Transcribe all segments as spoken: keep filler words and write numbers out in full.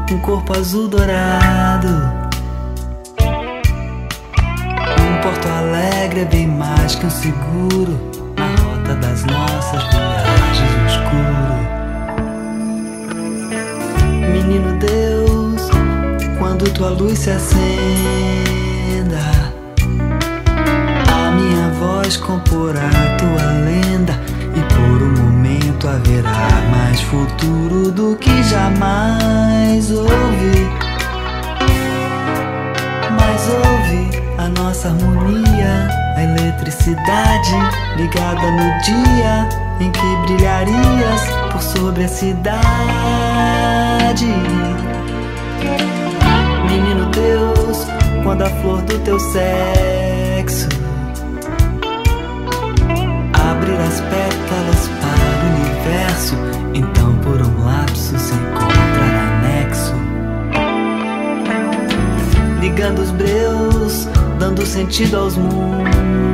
um corpo azul dourado. Um Porto Alegre é bem mais que um seguro na rota das nossas viagens no escuro. Menino Deus, quando tua luz se acenda, a minha voz comporá tua lenda, e por um momento haverá mais futuro do que jamais ouvi. Mas ouve a nossa harmonia, a eletricidade ligada no dia em que brilharias por sobre a cidade. Menino Deus, quando a flor do teu sexo abrir as pétalas para o universo, então por um lapso se encontrará nexo, ligando os breus, dando sentido aos mundos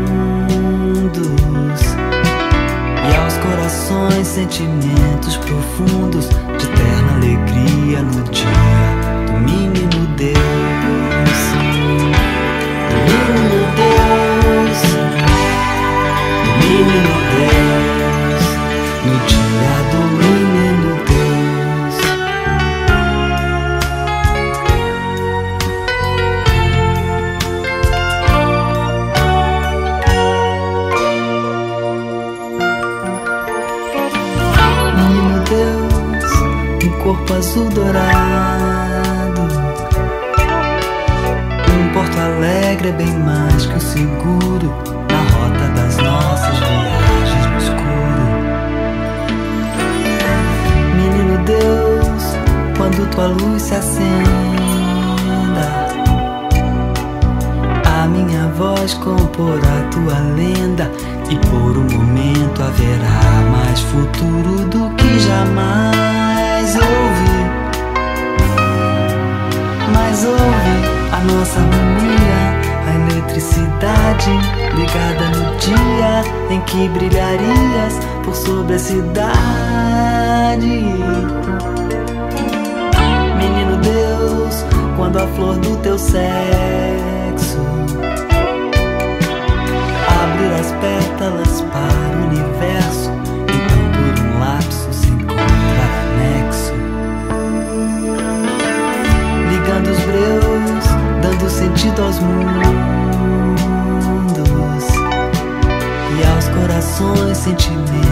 e aos corações, sentimentos profundos de eterna alegria no dia do menino Deus. Do menino Deus, do menino Deus, no dia do menino Deus. Menino Deus, um corpo azul dourado. Um Porto Alegre é bem mais que o seguro na rota das nossas viagens no escuro. Menino Deus, quando tua luz se acenda, a minha voz comporá tua lenda, e por um momento haverá mais futuro do que jamais ouvi. Mas ouve a nossa harmonia, a eletricidade ligada no dia em que brilharias por sobre a cidade. Menino Deus, quando a flor do teu sexo abrir as pétalas para o universo, então por um lapso se encontrará nexo, ligando os breus, dando sentido aos mundos e aos corações, sentimentos